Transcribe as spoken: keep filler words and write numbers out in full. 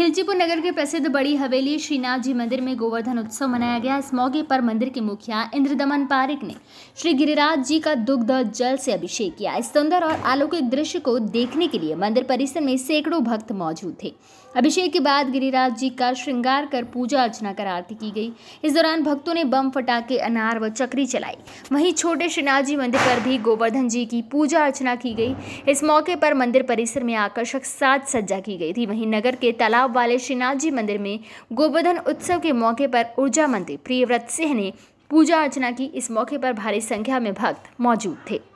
खिलचीपुर नगर के प्रसिद्ध बड़ी हवेली श्रीनाथ जी मंदिर में गोवर्धन उत्सव मनाया गया। इस मौके पर मंदिर के मुखिया इंद्रदमन पारिक ने श्री गिरिराज जी का दुग्ध जल से अभिषेक किया। इस सुंदर और अलौकिक दृश्य को देखने के लिए मंदिर परिसर में सैकड़ों भक्त मौजूद थे। अभिषेक के बाद गिरिराज जी का श्रृंगार कर पूजा अर्चना कर आरती की गई। इस दौरान भक्तों ने बम फटाके, अनार व चक्री चलाई। वहीं छोटे श्रीनाथ जी मंदिर पर भी गोवर्धन जी की पूजा अर्चना की गई। इस मौके पर मंदिर परिसर में आकर्षक साज सज्जा की गई थी। वहीं नगर के तालाब वाले श्रीनाथ जी मंदिर में गोवर्धन उत्सव के मौके पर ऊर्जा मंत्री प्रियव्रत सिंह ने पूजा अर्चना की। इस मौके पर भारी संख्या में भक्त मौजूद थे।